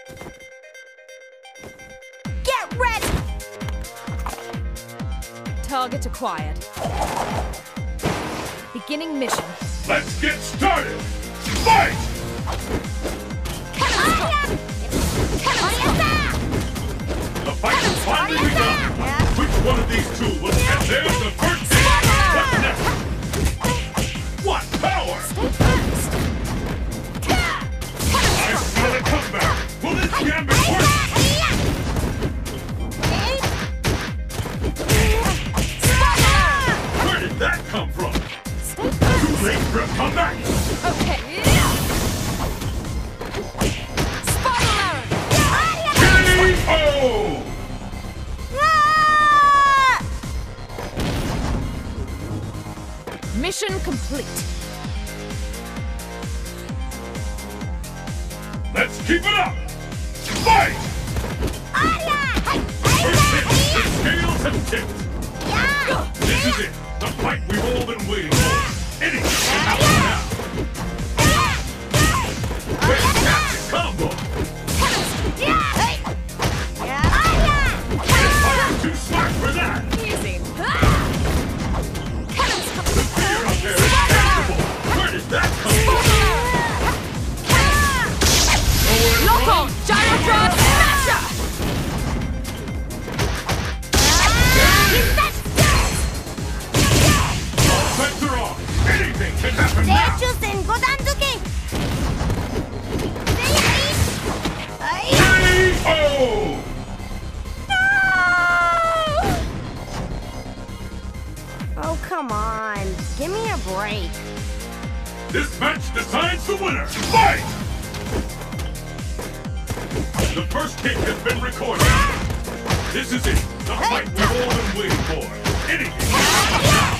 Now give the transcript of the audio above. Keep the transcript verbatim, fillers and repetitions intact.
Get ready! Target acquired. Beginning mission. Let's get started! Fight! The fight has finally begun! Which one of these two will get theirs the first hit? What's next? What power! I smell a comeback! Will this gambit work? Where did that come from? Too late for a comeback! Okay. K O! Mission complete. Let's keep it up! Fight! First hit, the scales have tipped. This is it, the fight we've all been waiting for. Anything can happen now. Fantastic combo! This fighter's too smart for that! Easy. The fear up there is tangible! Where did that come from? Lock on! Gyrotron Smasher! All bets are off! Anything can happen now! K O! Oh, come on. Give me a break. This match decides the winner! Fight! The first kick has been recorded. This is it, the fight we've all been waiting for. Anything can happen now!